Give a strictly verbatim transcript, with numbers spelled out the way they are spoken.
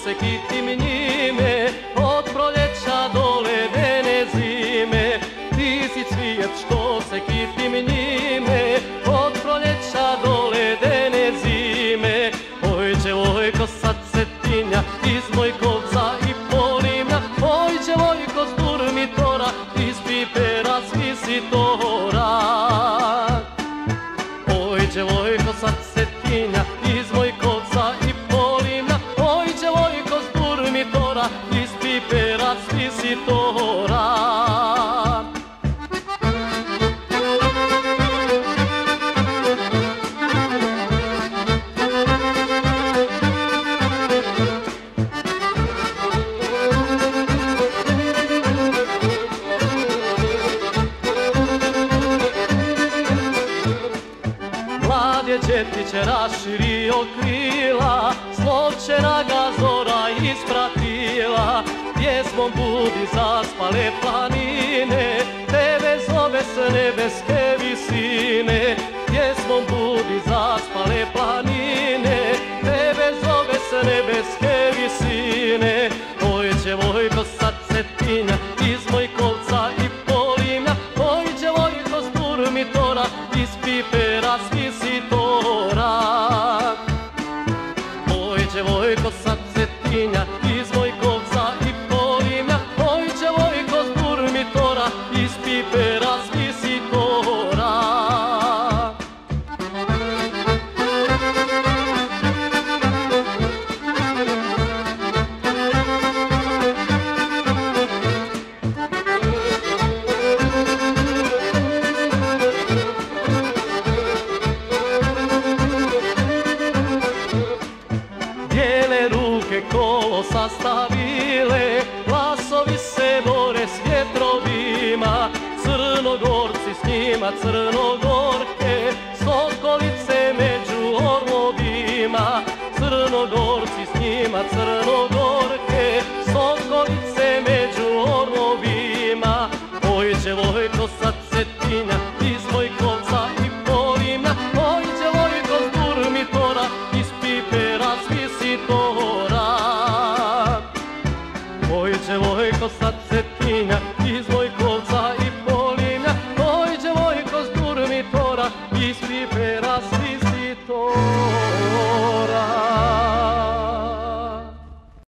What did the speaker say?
se kitim njime, od proljeća do ledene zime. Ti si cvijet što se kitim njime, od proljeća do ledene zime. Oj, djevojko, sad se tinja iz moj kovca i polimlja. Oj, djevojko, s durmitora, iz pipera svisi tora. Oj, djevojko, sad se tinja iz moj kovca i polimlja. Oj, djevojko, s durmitora, iz pipera svisi tora. Mlad djetić raširio krila, slovčena ga zora ispratila. Pjesmom budi zaspale planine, tebe zove s nebeske visine. Pjesmom budi zaspale planine, tebe zove s nebeske visine. Oj, djevojko, sad se tinja iz moj kovca i polimlja. Oj, djevojko, s durmitora, iz pipera svisi tora. Oj, djevojko, sad se tinja iz moj kovca i polimlja. Oj, djevojko, s durmitora, iz pipera svisi tora. Bijele ruke kolo sastavile, glasovi se bore s vjetrovima. Crnogorci s njima crnogorke, sokolice među orlovima. Crnogorci s njima crnogorke, sokolice među orlovima. Oj, djevojko, sad se tinja iz moj kovca i polimlja. Oj, djevojko, s durmitora, iz pipera svisi tora. Oj, djevojko, sad se tinja iz moj kovca i polimlja. Oj, djevojko, s durmitora, iz pipera